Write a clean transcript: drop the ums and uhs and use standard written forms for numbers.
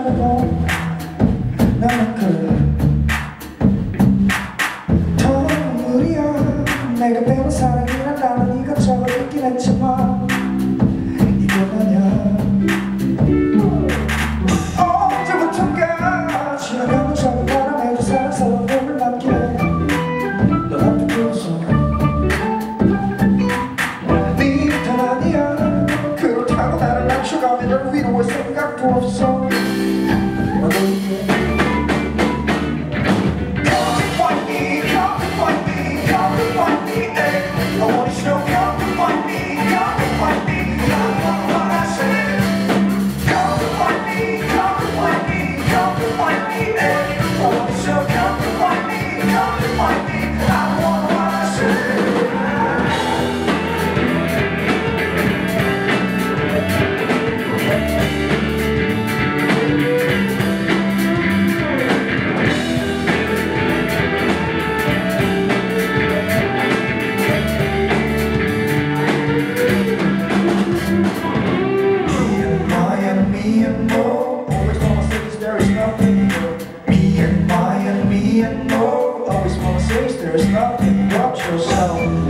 알고 나는 그래 더 눈물이야 내가 배운 사랑이란 나는 이것저것 있긴 했지만 이건 아냐 언제부턴가 지나가는 작은 바람에도 사랑스러운 몸을 남기네 넌 앞에 두어서 네 탓 아니야 그렇다고 나를 낮춰가면 널 위로할 생각도 없어 Me and no, always wanna say is there is nothing but me and my and me and no, always wanna say is there is nothing but yourself.